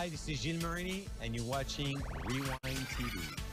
Hi, this is Gilles Marini, and you're watching Rewind TV.